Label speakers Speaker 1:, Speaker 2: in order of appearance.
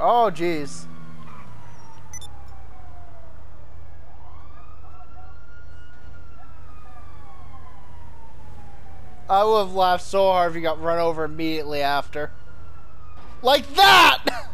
Speaker 1: Oh, jeez. I would have laughed so hard if you got run over immediately after. Like that!